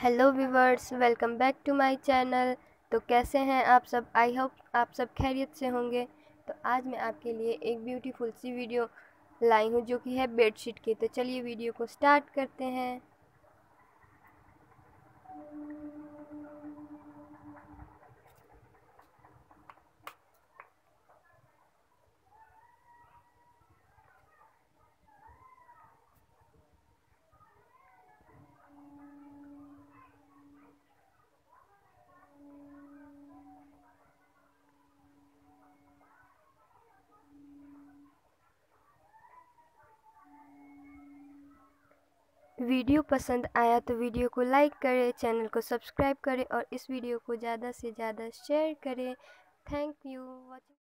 Hello viewers, welcome back to my channel. तो कैसे हैं आप सब? आई होप आप सब खैरियत से होंगे। तो आज मैं आपके लिए एक ब्यूटीफुल सी वीडियो लाई हूँ जो कि है बेडशीट की। तो चलिए वीडियो को स्टार्ट करते हैं। वीडियो पसंद आया तो वीडियो को लाइक करें, चैनल को सब्सक्राइब करें और इस वीडियो को ज़्यादा से ज़्यादा शेयर करें। Thank you watching.